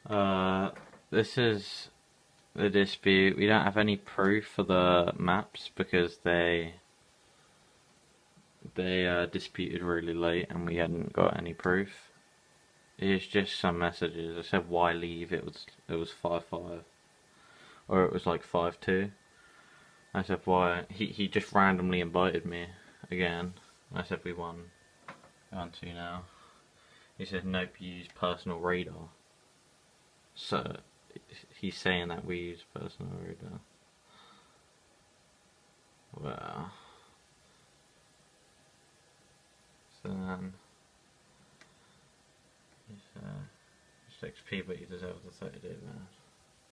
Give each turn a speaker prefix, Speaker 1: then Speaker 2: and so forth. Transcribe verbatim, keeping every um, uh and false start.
Speaker 1: Uh, this is the dispute. We don't have any proof for the maps because they they uh, disputed really late and we hadn't got any proof. It's just some messages. I said why leave. It was it was five five, or it was like five two. I said why. He he just randomly invited me again. I said we won. On to now. He said nope. You use personal radar. So he's saying that we use personal radar. Well, so then he's uh, just X P, but you deserve the thirty day ban.